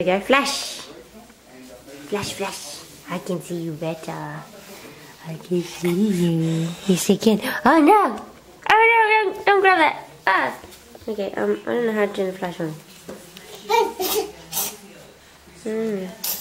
There you go, flash. Flash, flash. I can see you better. I can see you. You second. Oh no! Oh no! Don't grab that. Ah. Okay. I don't know how to turn the flash on.